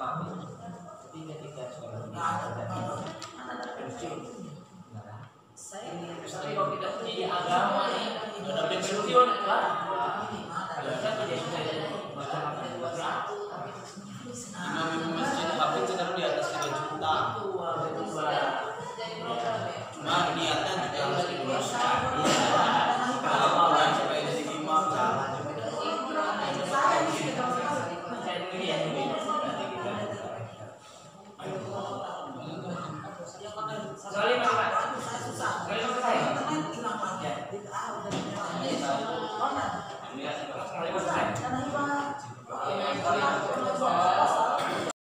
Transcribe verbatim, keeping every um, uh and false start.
mau. Tapi ketika sholat ada anak-anak pensiun, nah, saya tapi kalau kita di agama nih udah pensiun lah.